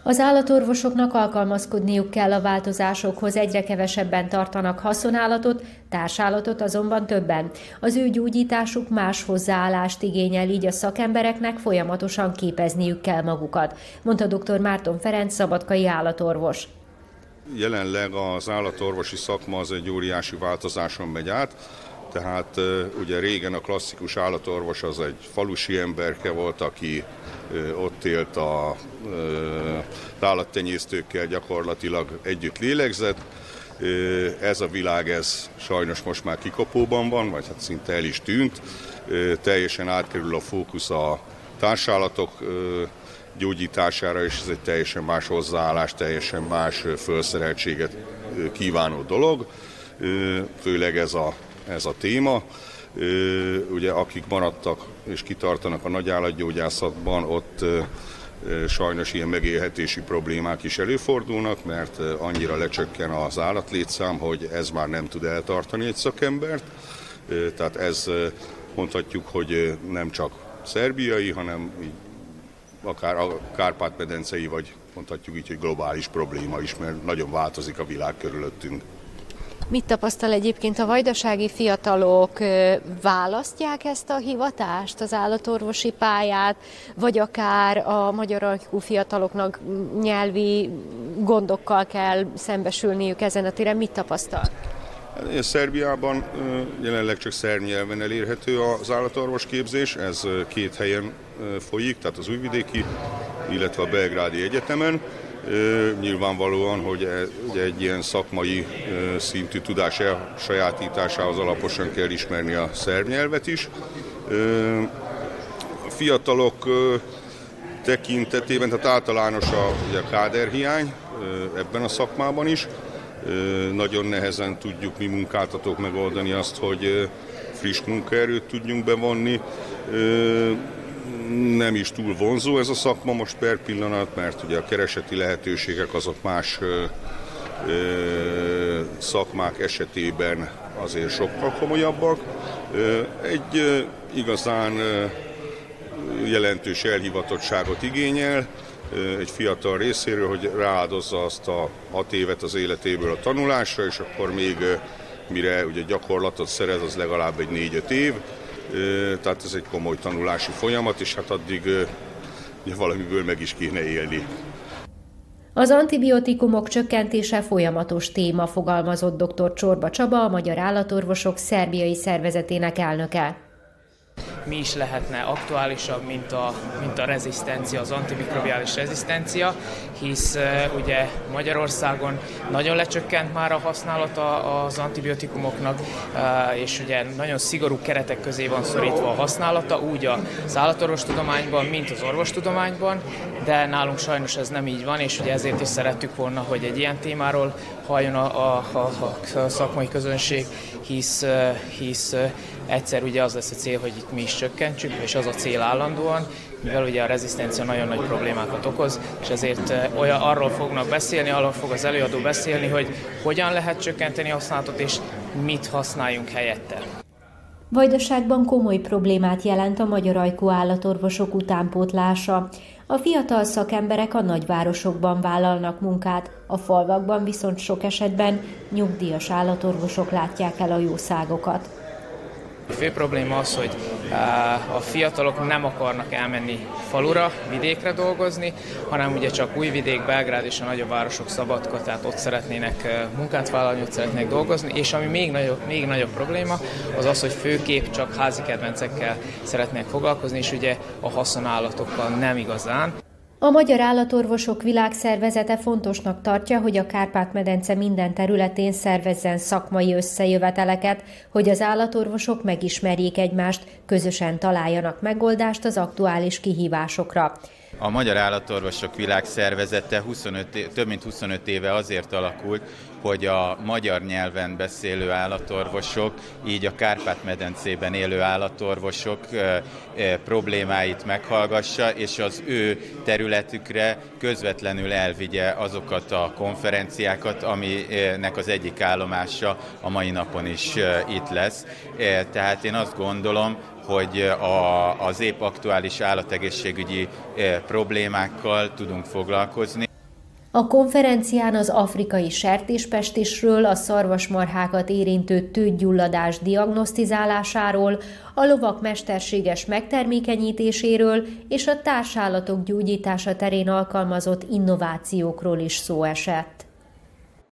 Az állatorvosoknak alkalmazkodniuk kell a változásokhoz, egyre kevesebben tartanak haszonállatot, társállatot azonban többen. Az ő gyógyításuk más hozzáállást igényel, így a szakembereknek folyamatosan képezniük kell magukat, mondta dr. Márton Ferenc szabadkai állatorvos. Jelenleg az állatorvosi szakma az egy óriási változáson megy át. Tehát ugye régen a klasszikus állatorvos az egy falusi emberke volt, aki ott élt az állattenyésztőkkel, gyakorlatilag együtt lélegzett. Ez a világ, ez sajnos most már kikapóban van, vagy hát szinte el is tűnt. Teljesen átkerül a fókusz a társállatok gyógyítására, és ez egy teljesen más hozzáállás, teljesen más felszereltséget kívánó dolog. Főleg ez a téma. Ugye akik maradtak és kitartanak a nagyállatgyógyászatban, ott sajnos ilyen megélhetési problémák is előfordulnak, mert annyira lecsökken az állatlétszám, hogy ez már nem tud eltartani egy szakembert. Tehát ez mondhatjuk, hogy nem csak szerbiai, hanem akár a Kárpát-medencei, vagy mondhatjuk így, hogy globális probléma is, mert nagyon változik a világ körülöttünk. Mit tapasztal egyébként a vajdasági fiatalok? Választják ezt a hivatást, az állatorvosi pályát, vagy akár a magyar ajkú fiataloknak nyelvi gondokkal kell szembesülniük ezen a téren? Mit tapasztal? Szerbiában jelenleg csak szerb nyelven elérhető az állatorvos képzés, ez 2 helyen folyik, tehát az Újvidéki, illetve a Belgrádi Egyetemen. Nyilvánvalóan, hogy egy ilyen szakmai szintű tudás elsajátításához alaposan kell ismerni a szerb nyelvet is. A fiatalok tekintetében, tehát általános a káderhiány ebben a szakmában is. Nagyon nehezen tudjuk mi munkáltatók megoldani azt, hogy friss munkaerőt tudjunk bevonni. Nem is túl vonzó ez a szakma most per pillanat, mert ugye a kereseti lehetőségek azok más szakmák esetében azért sokkal komolyabbak. Egy igazán jelentős elhivatottságot igényel egy fiatal részéről, hogy rááldozza azt a 6 évet az életéből a tanulásra, és akkor még mire ugye gyakorlatot szerez, az legalább egy 4-5 év. Tehát ez egy komoly tanulási folyamat, és hát addig valamiből meg is kéne élni. Az antibiotikumok csökkentése folyamatos téma, fogalmazott dr. Csorba Csaba, a Magyar Állatorvosok szerbiai szervezetének elnöke. Mi is lehetne aktuálisabb, mint a rezisztencia, az antimikrobiális rezisztencia, hisz ugye Magyarországon nagyon lecsökkent már a használata az antibiotikumoknak, és ugye nagyon szigorú keretek közé van szorítva a használata, úgy az állatorvostudományban, mint az orvostudományban, de nálunk sajnos ez nem így van, és ugye ezért is szerettük volna, hogy egy ilyen témáról halljon a szakmai közönség, hisz egyszer ugye az lesz a cél, hogy itt mi is csökkentsük, és az a cél állandóan, mivel ugye a rezisztencia nagyon nagy problémákat okoz, és ezért arról fognak beszélni, arról fog az előadó beszélni, hogy hogyan lehet csökkenteni a használatot, és mit használjunk helyette. Vajdaságban komoly problémát jelent a magyar ajkú állatorvosok utánpótlása. A fiatal szakemberek a nagyvárosokban vállalnak munkát, a falvakban viszont sok esetben nyugdíjas állatorvosok látják el a jószágokat. A fő probléma az, hogy a fiatalok nem akarnak elmenni falura, vidékre dolgozni, hanem ugye csak Újvidék, Belgrád és a nagyobb városok Szabadka, tehát ott szeretnének munkát vállalni, ott szeretnének dolgozni, és ami még nagyobb probléma, az az, hogy főképp csak házi kedvencekkel szeretnének foglalkozni, és ugye a haszonállatokkal nem igazán. A Magyar Állatorvosok Világszervezete fontosnak tartja, hogy a Kárpát-medence minden területén szervezzen szakmai összejöveteleket, hogy az állatorvosok megismerjék egymást, közösen találjanak megoldást az aktuális kihívásokra. A Magyar Állatorvosok Világszervezete több mint 25 éve azért alakult, hogy a magyar nyelven beszélő állatorvosok, így a Kárpát-medencében élő állatorvosok problémáit meghallgassa, és az ő területükre közvetlenül elvigye azokat a konferenciákat, aminek az egyik állomása a mai napon is itt lesz. Tehát én azt gondolom, hogy az épp aktuális állategészségügyi problémákkal tudunk foglalkozni. A konferencián az afrikai sertéspestisről, a szarvasmarhákat érintő tőgyulladás diagnosztizálásáról, a lovak mesterséges megtermékenyítéséről és a társállatok gyógyítása terén alkalmazott innovációkról is szó esett.